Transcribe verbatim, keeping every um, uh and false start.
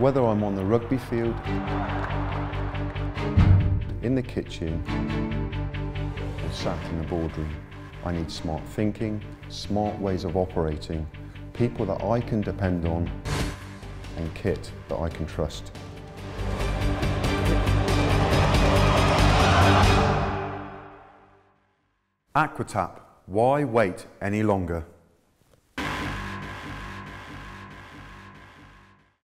Whether I'm on the rugby field, in the kitchen, or sat in the boardroom, I need smart thinking, smart ways of operating, people that I can depend on, and kit that I can trust. Aquatap, why wait any longer?